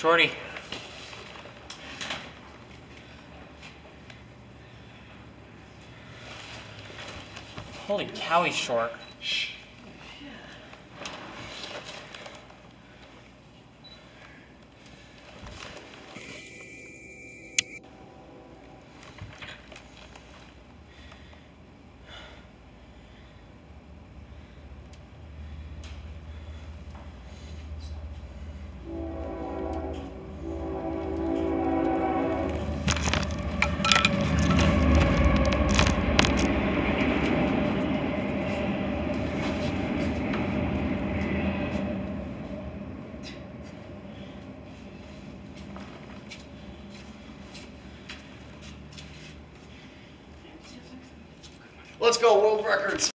Shorty. Holy cow, he's short. Shh. Let's go, world records.